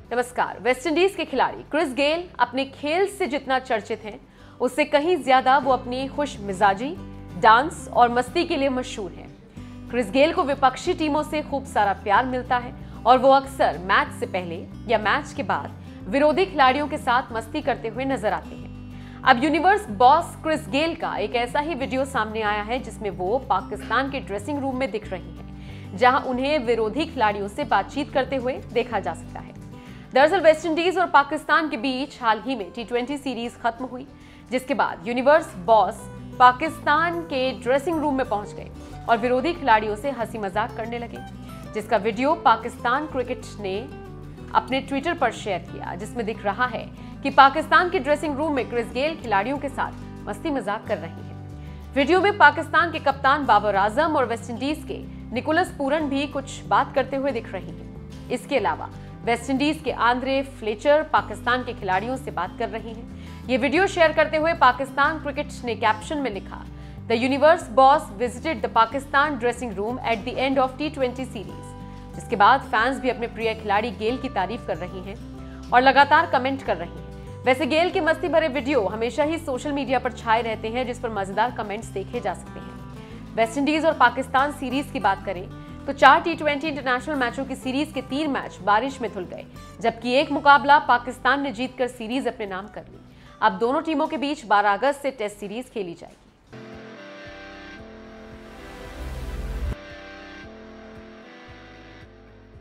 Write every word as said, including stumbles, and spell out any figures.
नमस्कार। वेस्टइंडीज के खिलाड़ी क्रिस गेल अपने खेल से जितना चर्चित हैं, उससे कहीं ज्यादा वो अपनी खुश मिजाजी, डांस और मस्ती के लिए मशहूर हैं। क्रिस गेल को विपक्षी टीमों से खूब सारा प्यार मिलता है और वो अक्सर मैच से पहले या मैच के बाद विरोधी खिलाड़ियों के साथ मस्ती करते हुए नजर आते हैं। अब यूनिवर्स बॉस क्रिस गेल का एक ऐसा ही वीडियो सामने आया है जिसमें वो पाकिस्तान के ड्रेसिंग रूम में दिख रही हैं, जहां उन्हें विरोधी खिलाड़ियों से बातचीत करते हुए देखा जा सकता है। दरअसल वेस्टइंडीज और पाकिस्तान के बीच हाल ही में टी ट्वेंटी सीरीज खत्म हुई, जिसके बाद यूनिवर्स बॉस पाकिस्तान के ड्रेसिंग रूम में पहुंच गए और विरोधी खिलाड़ियों से हंसी मजाक करने लगे, जिसका वीडियो पाकिस्तान क्रिकेट ने अपने ट्विटर पर शेयर किया, जिसमें दिख रहा है कि पाकिस्तान के ड्रेसिंग रूम में क्रिस गेल खिलाड़ियों के साथ मस्ती मजाक कर रही है। वीडियो में पाकिस्तान के कप्तान बाबर आजम और वेस्टइंडीज के निकोलस पूरन भी कुछ बात करते हुए दिख रही हैं। इसके अलावा वेस्टइंडीज के आंद्रे फ्लेचर पाकिस्तान के खिलाड़ियों से बात कर रही हैं। ये वीडियो शेयर करते हुए पाकिस्तान क्रिकेट ने कैप्शन में लिखा, the universe boss visited the Pakistan dressing room at the end of T twenty series. जिसके बाद फैंस भी अपने प्रिय खिलाड़ी गेल की तारीफ कर रही हैं और लगातार कमेंट कर रही हैं। वैसे गेल के मस्ती भरे वीडियो हमेशा ही सोशल मीडिया पर छाए रहते हैं, जिस पर मजेदार कमेंट्स देखे जा सकते हैं। वेस्टइंडीज और पाकिस्तान सीरीज की बात करें तो चार टी ट्वेंटी इंटरनेशनल मैचों की सीरीज के तीन मैच बारिश में धुल गए, जबकि एक मुकाबला पाकिस्तान ने जीतकर सीरीज अपने नाम कर ली। अब दोनों टीमों के बीच बारह अगस्त से टेस्ट सीरीज खेली जाएगी।